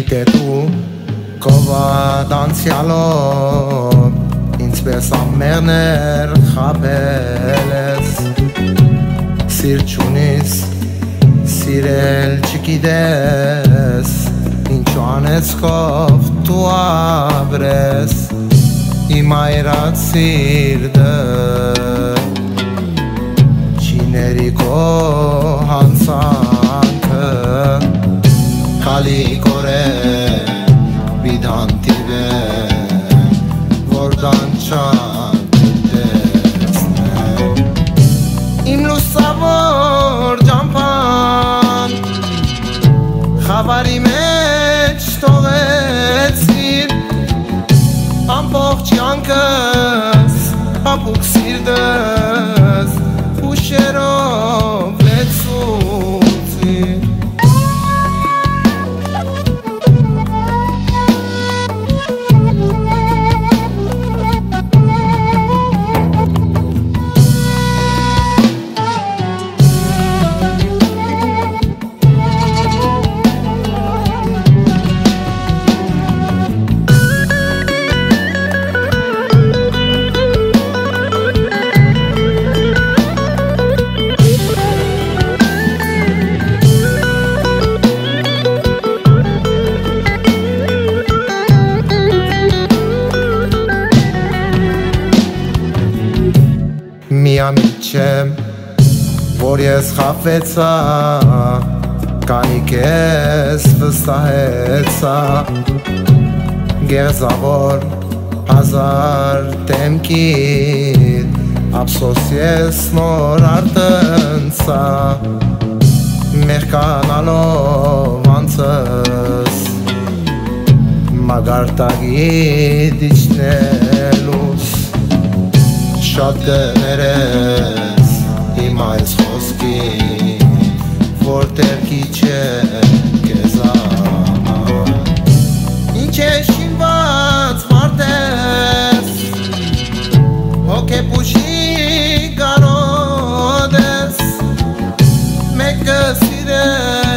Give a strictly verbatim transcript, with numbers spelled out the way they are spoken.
Գիտե դու կովադ անցյալով Ինձպես ամերներ խաբել ես Սիրտ չունիս, սիրել չգիտես Ինչու անեցքով դու ապրես Իմ այրած սիրտը Չիների քո հանցանքը Քալի կորե բիդանտիվ է Որ դանչան տեսնեմ Իմ լուսավոր ջամփան Խավարի մեջ թողեցիր Ամբողջ յանքս հապուկ սիրտս Ուշերով լեցուցիր Միամիտ չեմ, որ ես խապվեցա Կանիք ես վստահեցա Գեղձավոր հազար դեմքիդ Ափսոս ես նոր արտնցա Մեղկանալով անցս Մագարտագիդ իջնելուս Շատ կներես իմ այս խոսքին Որտեղ քիչ է քեզ համար Ինչ է շինված վարդես Հոգեպուշի կարոտ ես Մեկը սիրես